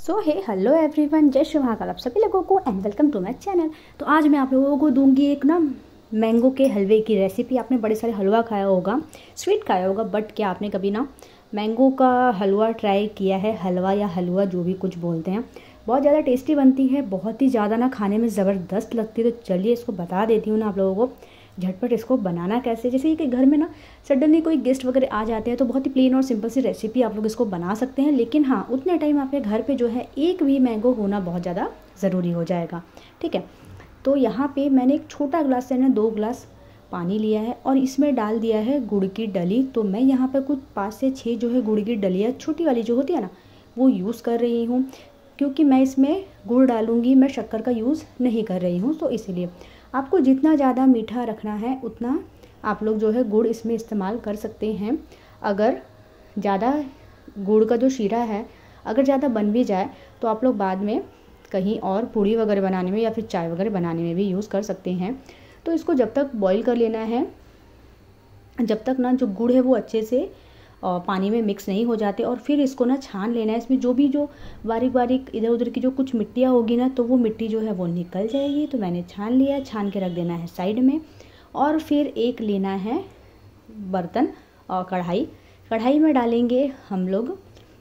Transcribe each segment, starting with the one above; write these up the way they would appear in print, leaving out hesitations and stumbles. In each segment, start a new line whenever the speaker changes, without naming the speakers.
सो हे hello everyone, जय श्री महाकाल आप सभी लोगों को and welcome to my channel. तो आज मैं आप लोगों को दूंगी एक ना मैंगो के हलवे की रेसिपी। आपने बड़े सारे हलवा खाया होगा, स्वीट खाया होगा, बट क्या आपने कभी ना मैंगो का हलवा ट्राई किया है? हलवा या हलवा जो भी कुछ बोलते हैं, बहुत ज़्यादा टेस्टी बनती है, बहुत ही ज़्यादा ना खाने में ज़बरदस्त लगती है। तो चलिए इसको बता देती हूँ ना आप लोगों को झटपट इसको बनाना कैसे। जैसे कि घर में ना सडनली कोई गेस्ट वगैरह आ जाते हैं तो बहुत ही प्लेन और सिंपल सी रेसिपी आप लोग इसको बना सकते हैं। लेकिन हाँ, उतने टाइम आपके घर पे जो है एक भी मैंगो होना बहुत ज़्यादा ज़रूरी हो जाएगा। ठीक है, तो यहाँ पे मैंने एक छोटा ग्लास से ना 2 ग्लास पानी लिया है और इसमें डाल दिया है गुड़ की डली। तो मैं यहाँ पर कुछ 5 से 6 जो है गुड़ की डलियाँ छोटी वाली जो होती है ना, वो यूज़ कर रही हूँ, क्योंकि मैं इसमें गुड़ डालूँगी, मैं शक्कर का यूज़ नहीं कर रही हूँ। तो इसीलिए आपको जितना ज़्यादा मीठा रखना है उतना आप लोग जो है गुड़ इसमें इस्तेमाल कर सकते हैं। अगर ज़्यादा गुड़ का जो शीरा है अगर ज़्यादा बन भी जाए तो आप लोग बाद में कहीं और पूड़ी वगैरह बनाने में या फिर चाय वगैरह बनाने में भी यूज़ कर सकते हैं। तो इसको जब तक बॉईल कर लेना है, जब तक ना जो गुड़ है वो अच्छे से पानी में मिक्स नहीं हो जाते, और फिर इसको ना छान लेना है। इसमें जो भी जो बारीक बारीक इधर उधर की जो कुछ मिट्टियाँ होगी ना, तो वो मिट्टी जो है वो निकल जाएगी। तो मैंने छान लिया, छान के रख देना है साइड में। और फिर एक लेना है बर्तन और कढ़ाई में डालेंगे हम लोग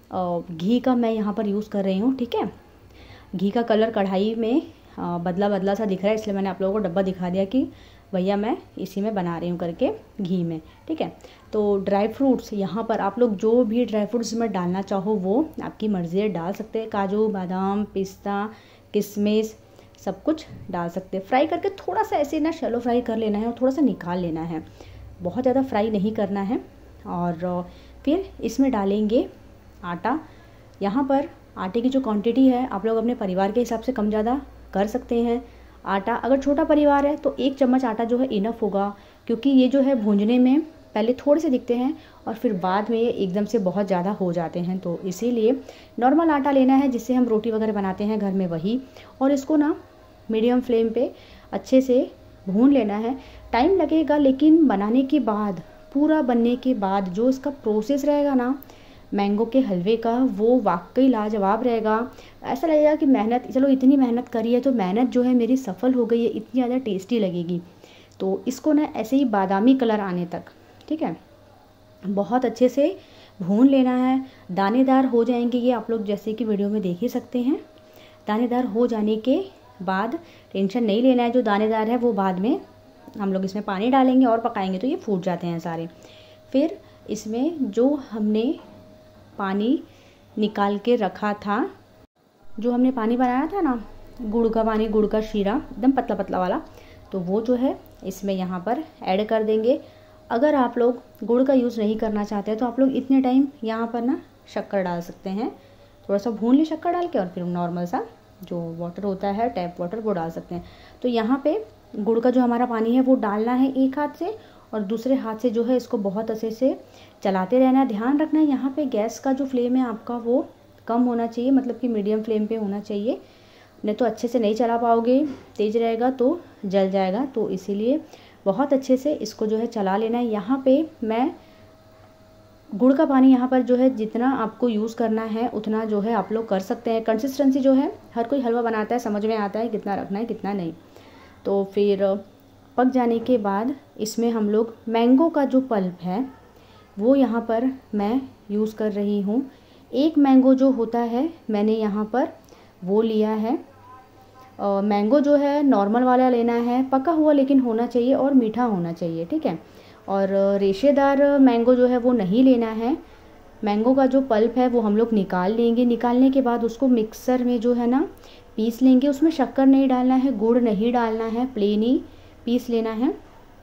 घी का, मैं यहाँ पर यूज़ कर रही हूँ। ठीक है, घी का कलर कढ़ाई में बदला बदला सा दिख रहा है, इसलिए मैंने आप लोगों को डब्बा दिखा दिया कि भैया मैं इसी में बना रही हूँ करके, घी में। ठीक है, तो ड्राई फ्रूट्स यहाँ पर आप लोग जो भी ड्राई फ्रूट्स में डालना चाहो वो आपकी मर्ज़ी है, डाल सकते हैं। काजू, बादाम, पिस्ता, किशमिश सब कुछ डाल सकते हैं। फ्राई करके थोड़ा सा ऐसे ना शैलो फ्राई कर लेना है और थोड़ा सा निकाल लेना है, बहुत ज़्यादा फ्राई नहीं करना है। और फिर इसमें डालेंगे आटा। यहाँ पर आटे की जो क्वांटिटी है आप लोग अपने परिवार के हिसाब से कम ज़्यादा कर सकते हैं। आटा अगर छोटा परिवार है तो 1 चम्मच आटा जो है इनफ होगा, क्योंकि ये जो है भूनने में पहले थोड़े से दिखते हैं और फिर बाद में ये एकदम से बहुत ज़्यादा हो जाते हैं। तो इसीलिए नॉर्मल आटा लेना है जिससे हम रोटी वगैरह बनाते हैं घर में, वही। और इसको ना मीडियम फ्लेम पे अच्छे से भून लेना है। टाइम लगेगा, लेकिन बनाने के बाद, पूरा बनने के बाद जो इसका प्रोसेस रहेगा ना मैंगो के हलवे का, वो वाकई लाजवाब रहेगा। ऐसा लगेगा कि मेहनत, चलो इतनी मेहनत करी है तो मेहनत जो है मेरी सफल हो गई है, इतनी ज़्यादा टेस्टी लगेगी। तो इसको ना ऐसे ही बादामी कलर आने तक, ठीक है, बहुत अच्छे से भून लेना है। दानेदार हो जाएंगे ये, आप लोग जैसे कि वीडियो में देख ही सकते हैं। दानेदार हो जाने के बाद टेंशन नहीं लेना है, जो दानेदार है वो बाद में हम लोग इसमें पानी डालेंगे और पकाएंगे तो ये फूट जाते हैं सारे। फिर इसमें जो हमने पानी निकाल के रखा था, जो हमने पानी बनाया था ना, गुड़ का पानी, गुड़ का शीरा एकदम पतला पतला वाला, तो वो जो है इसमें यहाँ पर ऐड कर देंगे। अगर आप लोग गुड़ का यूज़ नहीं करना चाहते तो आप लोग इतने टाइम यहाँ पर ना शक्कर डाल सकते हैं, थोड़ा सा भून ली शक्कर डाल के, और फिर नॉर्मल सा जो वाटर होता है टैप वाटर वो डाल सकते हैं। तो यहाँ पे गुड़ का जो हमारा पानी है वो डालना है एक हाथ से, और दूसरे हाथ से जो है इसको बहुत अच्छे से चलाते रहना है। ध्यान रखना है यहाँ पे गैस का जो फ्लेम है आपका वो कम होना चाहिए, मतलब कि मीडियम फ्लेम पे होना चाहिए, नहीं तो अच्छे से नहीं चला पाओगे, तेज़ रहेगा तो जल जाएगा। तो इसीलिए बहुत अच्छे से इसको जो है चला लेना है। यहाँ पे मैं गुड़ का पानी यहाँ पर जो है जितना आपको यूज़ करना है उतना जो है आप लोग कर सकते हैं। कंसिस्टेंसी जो है हर कोई हलवा बनाता है, समझ में आता है कितना रखना है कितना नहीं। तो फिर पक जाने के बाद इसमें हम लोग मैंगो का जो पल्प है वो यहाँ पर मैं यूज़ कर रही हूँ। एक मैंगो जो होता है मैंने यहाँ पर वो लिया है। मैंगो जो है नॉर्मल वाला लेना है, पका हुआ लेकिन होना चाहिए और मीठा होना चाहिए। ठीक है, और रेशेदार मैंगो जो है वो नहीं लेना है। मैंगो का जो पल्प है वो हम लोग निकाल लेंगे। निकालने के बाद उसको मिक्सर में जो है ना पीस लेंगे। उसमें शक्कर नहीं डालना है, गुड़ नहीं डालना है, प्लेन ही पीस लेना है।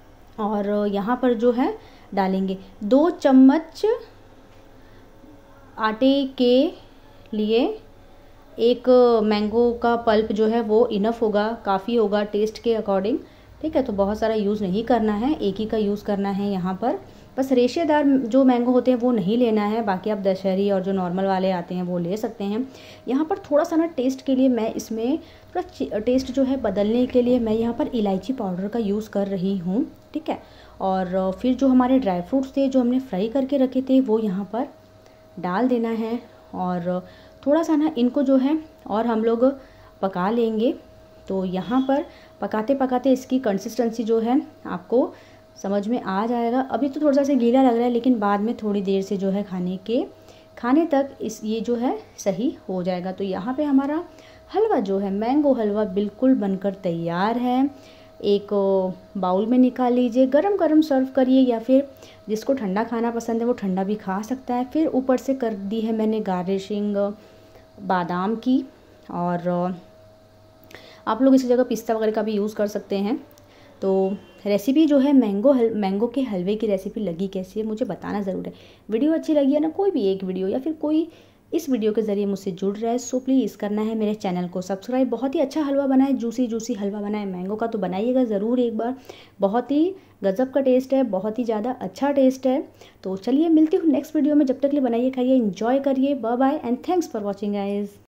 और यहाँ पर जो है डालेंगे 2 चम्मच आटे के लिए एक मैंगो का पल्प जो है वो इनफ होगा, काफ़ी होगा टेस्ट के अकॉर्डिंग। ठीक है, तो बहुत सारा यूज़ नहीं करना है, एक ही का यूज़ करना है यहाँ पर। बस रेशेदार जो मैंगो होते हैं वो नहीं लेना है, बाकी आप दशहरी और जो नॉर्मल वाले आते हैं वो ले सकते हैं। यहाँ पर थोड़ा सा ना टेस्ट के लिए मैं इसमें थोड़ा टेस्ट जो है बदलने के लिए मैं यहाँ पर इलायची पाउडर का यूज़ कर रही हूँ। ठीक है, और फिर जो हमारे ड्राई फ्रूट्स थे जो हमने फ्राई करके रखे थे वो यहाँ पर डाल देना है, और थोड़ा सा ना इनको जो है और हम लोग पका लेंगे। तो यहाँ पर पकाते पकाते इसकी कंसिस्टेंसी जो है आपको समझ में आ जाएगा। अभी तो थोड़ा सा गीला लग रहा है, लेकिन बाद में थोड़ी देर से जो है खाने तक ये जो है सही हो जाएगा। तो यहाँ पे हमारा हलवा जो है, मैंगो हलवा बिल्कुल बनकर तैयार है। एक बाउल में निकाल लीजिए, गरम गरम सर्व करिए, या फिर जिसको ठंडा खाना पसंद है वो ठंडा भी खा सकता है। फिर ऊपर से कर दी है मैंने गार्निशिंग बादाम की, और आप लोग इसी जगह पिस्ता वगैरह का भी यूज़ कर सकते हैं। तो रेसिपी जो है मैंगो के हलवे की रेसिपी लगी कैसी है मुझे बताना ज़रूर है। वीडियो अच्छी लगी है ना, कोई भी एक वीडियो या फिर कोई इस वीडियो के ज़रिए मुझसे जुड़ रहा है, सो प्लीज़ करना है मेरे चैनल को सब्सक्राइब। बहुत ही अच्छा हलवा बनाए, जूसी हलवा बनाए मैंगो का, तो बनाइएगा ज़रूर एक बार। बहुत ही गजब का टेस्ट है, बहुत ही ज़्यादा अच्छा टेस्ट है। तो चलिए मिलती हूँ नेक्स्ट वीडियो में, जब तक के लिए बनाइए, खाइए, एंजॉय करिए। Bye bye and thanks for watching guys.